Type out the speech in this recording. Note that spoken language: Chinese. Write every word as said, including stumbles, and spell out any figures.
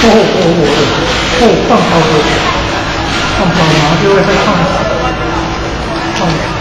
哦哦哦哦，放超多，放超，然后就会再放放。